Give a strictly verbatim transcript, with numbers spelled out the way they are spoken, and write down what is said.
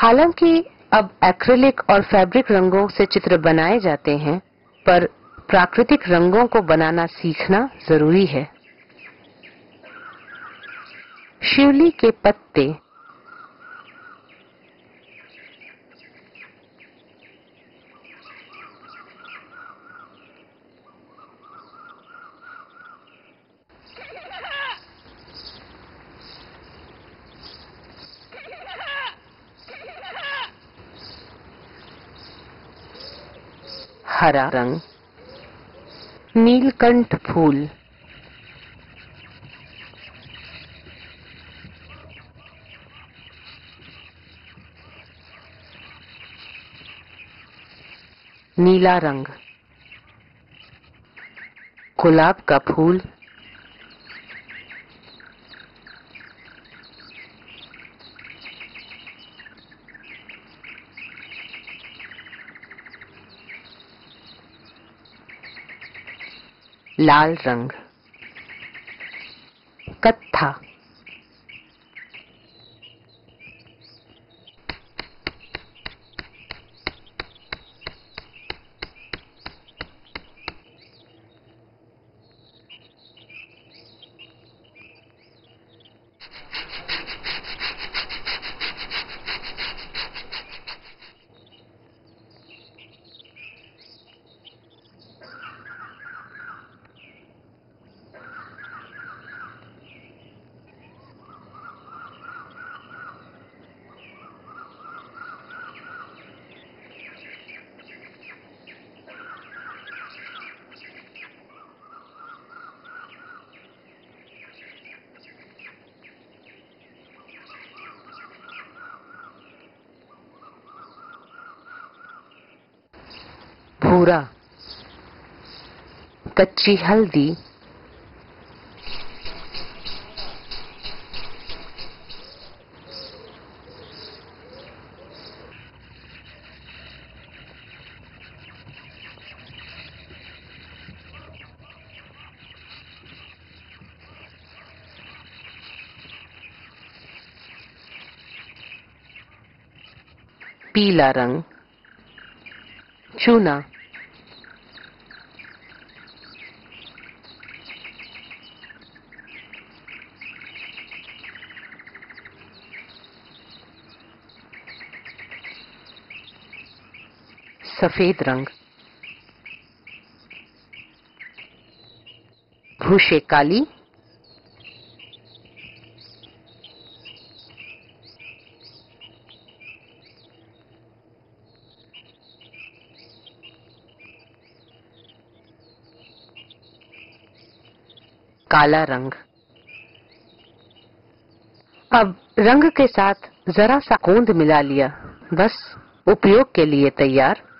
हालांकि अब एक्रिलिक और फैब्रिक रंगों से चित्र बनाए जाते हैं, पर प्राकृतिक रंगों को बनाना सीखना जरूरी है। शिवली के पत्ते, हरा रंग, नीलकंठ फूल, नीला रंग, गुलाब का फूल, लाल रंग, कत्था, भूरा, कच्ची हल्दी, पीला रंग, चूना, सफेद रंग, भूसे काली, काला रंग। अब रंग के साथ जरा सा गोंद मिला लिया, बस उपयोग के लिए तैयार।